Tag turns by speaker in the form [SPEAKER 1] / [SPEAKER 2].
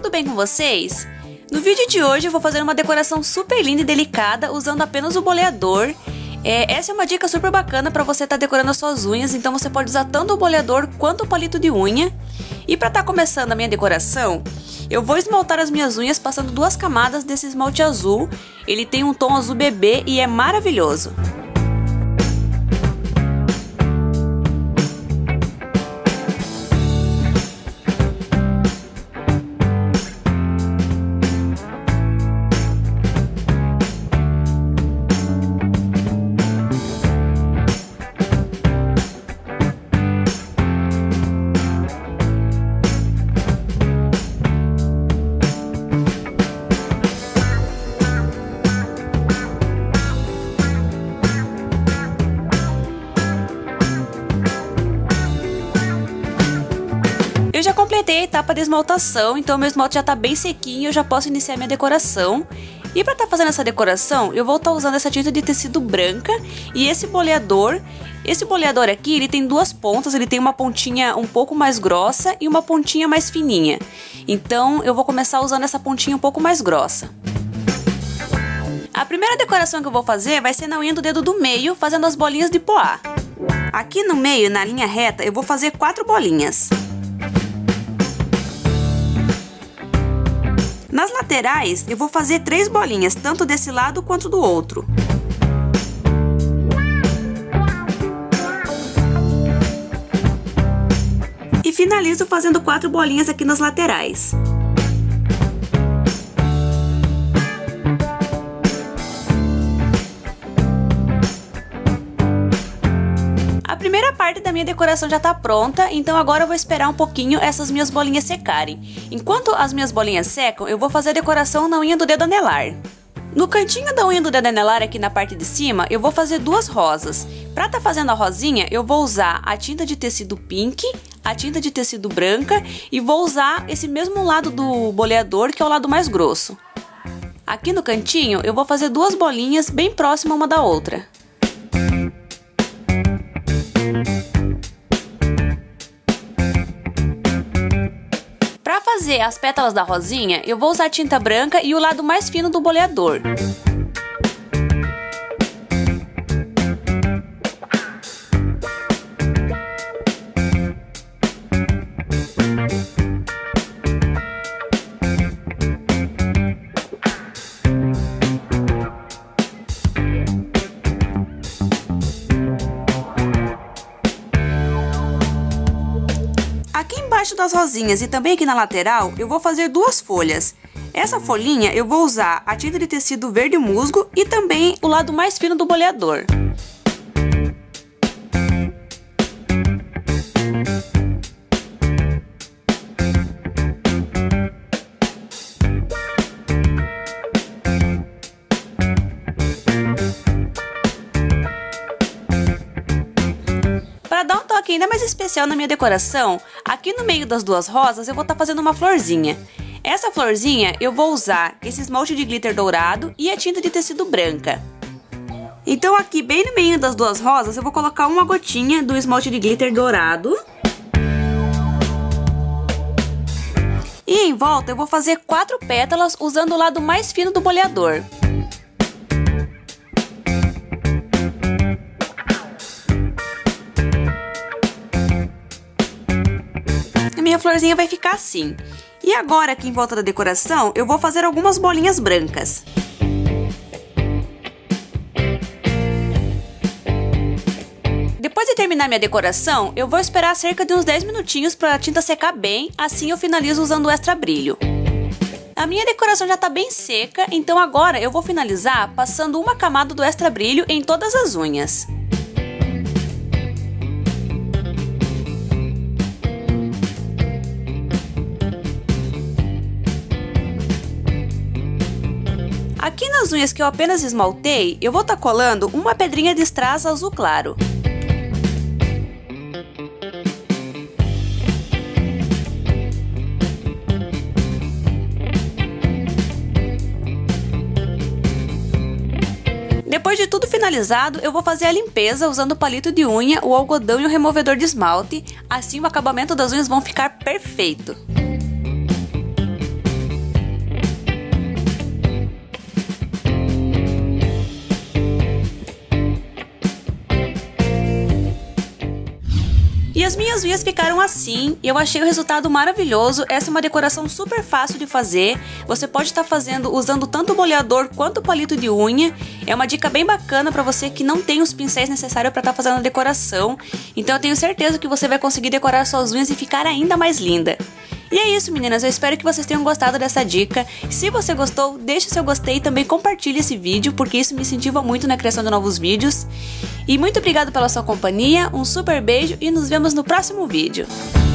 [SPEAKER 1] tudo bem com vocês? No vídeo de hoje eu vou fazer uma decoração super linda e delicada usando apenas o boleador. Essa é uma dica super bacana para você estar decorando as suas unhas, então você pode usar tanto o boleador quanto o palito de unha. E para estar começando a minha decoração, eu vou esmaltar as minhas unhas passando 2 camadas desse esmalte azul. Ele tem um tom azul bebê e é maravilhoso. Eu já completei a etapa de esmaltação, então meu esmalte já tá bem sequinho, eu já posso iniciar minha decoração. E para estar fazendo essa decoração, eu vou estar usando essa tinta de tecido branca e esse boleador. Esse boleador aqui, ele tem 2 pontas, ele tem uma pontinha um pouco mais grossa e uma pontinha mais fininha. Então eu vou começar usando essa pontinha um pouco mais grossa. A primeira decoração que eu vou fazer vai ser na unha do dedo do meio, fazendo as bolinhas de poá. Aqui no meio, na linha reta, eu vou fazer 4 bolinhas. Nas laterais, eu vou fazer 3 bolinhas, tanto desse lado quanto do outro. E finalizo fazendo 4 bolinhas aqui nas laterais. A primeira parte da minha decoração já está pronta, então agora eu vou esperar um pouquinho essas minhas bolinhas secarem. Enquanto as minhas bolinhas secam, eu vou fazer a decoração na unha do dedo anelar. No cantinho da unha do dedo anelar, aqui na parte de cima, eu vou fazer 2 rosas. Para estar fazendo a rosinha, eu vou usar a tinta de tecido pink, a tinta de tecido branca e vou usar esse mesmo lado do boleador, que é o lado mais grosso. Aqui no cantinho, eu vou fazer 2 bolinhas bem próximas uma da outra. Para fazer as pétalas da rosinha, eu vou usar tinta branca e o lado mais fino do boleador. Aqui embaixo das rosinhas e também aqui na lateral, eu vou fazer 2 folhas. Essa folhinha eu vou usar a tinta de tecido verde musgo e também o lado mais fino do boleador. Para dar um toque ainda mais especial na minha decoração, aqui no meio das 2 rosas eu vou estar fazendo uma florzinha. Essa florzinha eu vou usar esse esmalte de glitter dourado e a tinta de tecido branca. Então aqui bem no meio das 2 rosas eu vou colocar uma gotinha do esmalte de glitter dourado. E em volta eu vou fazer 4 pétalas usando o lado mais fino do boleador. A minha florzinha vai ficar assim. E agora aqui em volta da decoração eu vou fazer algumas bolinhas brancas. Depois de terminar minha decoração, eu vou esperar cerca de uns 10 minutinhos para a tinta secar bem, assim eu finalizo usando o extra brilho. A minha decoração já está bem seca, então agora eu vou finalizar passando uma camada do extra brilho em todas as unhas. Aqui nas unhas que eu apenas esmaltei, eu vou estar colando uma pedrinha de strass azul claro. Depois de tudo finalizado, eu vou fazer a limpeza usando o palito de unha, o algodão e o removedor de esmalte. Assim o acabamento das unhas vão ficar perfeito. as minhas unhas ficaram assim, e eu achei o resultado maravilhoso. Essa é uma decoração super fácil de fazer. Você pode estar fazendo usando tanto o boleador quanto o palito de unha. É uma dica bem bacana para você que não tem os pincéis necessários para estar fazendo a decoração. Então eu tenho certeza que você vai conseguir decorar suas unhas e ficar ainda mais linda. E é isso, meninas, eu espero que vocês tenham gostado dessa dica. Se você gostou, deixe seu gostei e também compartilhe esse vídeo, porque isso me incentiva muito na criação de novos vídeos. E muito obrigado pela sua companhia, um super beijo e nos vemos no próximo vídeo.